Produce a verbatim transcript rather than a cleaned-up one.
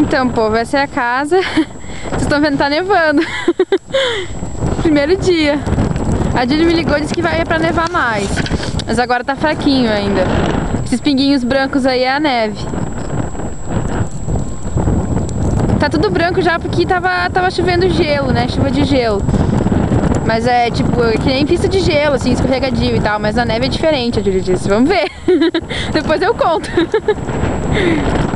Então, povo, essa é a casa. Vocês estão vendo, tá nevando. Primeiro dia. A Julie me ligou e disse que vai pra nevar mais. Mas agora tá fraquinho ainda. Esses pinguinhos brancos aí é a neve. Tá tudo branco já porque tava, tava chovendo gelo, né? Chuva de gelo. Mas é tipo, que nem pista de gelo, assim, escorregadio e tal. Mas a neve é diferente, a Julie disse. Vamos ver. Depois eu conto.